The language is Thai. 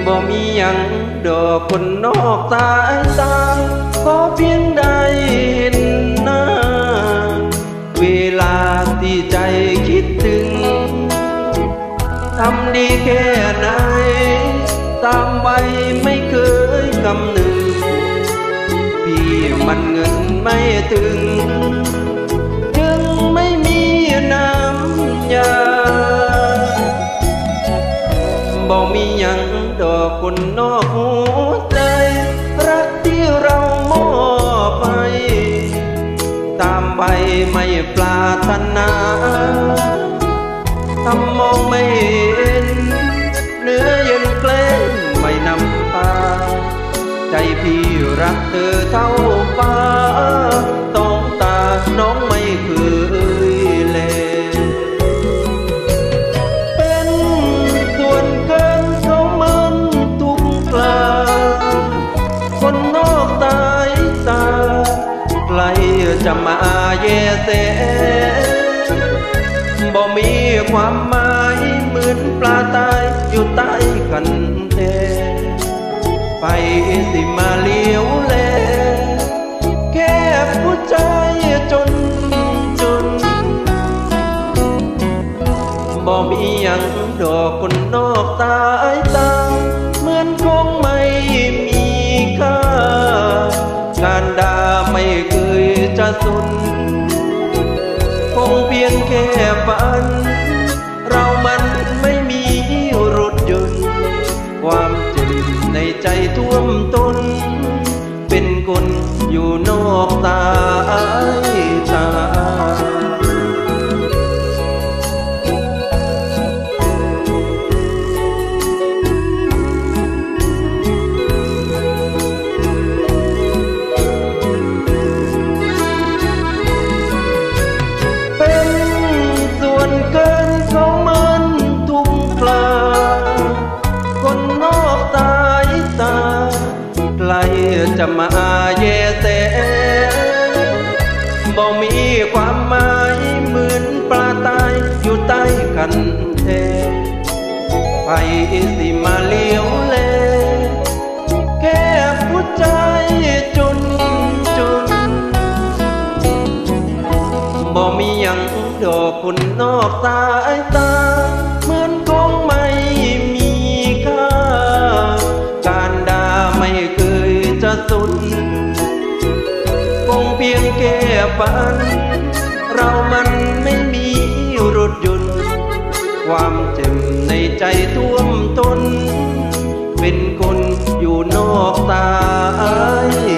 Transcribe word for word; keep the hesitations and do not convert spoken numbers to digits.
บ่มีหยังดอกคนนอกสายตาขอเพียงได้เห็นหน้าเวลาที่ใจคิดถึงทำดีแค่ไหนตามไปไม่เคยกำนึงพี่มันเงินไม่ถึงจึงไม่มีน้ำยาบ่มีหยังดอกคนนอกหัวใจรักที่เรามอบไปตามไปไม่ปรารถนาทำมองไม่เห็นเนื้อเย็นเกล้งไม่นำพาใจพี่รักเธอเท่าฟ้าต้องตาน้องไม่เคยเลเป็นส่วนเกินเขามันทุกคราคนนอกสายตาใครจะมาแยแสบ่มีความหมายเหมือนปลาตายอยู่ใต้กันแท้ไปสิมาเลี้ยวแลแค่ผู้ใจจนจนบ่มีหยังดอกคนนอกสายตาเหมือนคงไม่มีค่าการด่าไม่เคยจะสุนคงเพียงแค่ฝันเรามันไม่มีรถยนต์ความเจ็บในใจท่วมต้นเป็นคนอยู่นอกสายตาจะมาแยแสบ่มีความหมายเหมือนปลาตายอยู่ใต้กันแท้ไปสิมาเลี้ยวแลแค่ผู้ใจจนจนบ่มีหยังดอกคนนอกสายตาเหมือนคงไม่มีค่าการด่าไม่เคยจะสุดคงเพียงแค่ฝันเรามันไม่มีรถยนต์ความเจ็บในใจท่วมท้นเป็นคนอยู่นอกสาย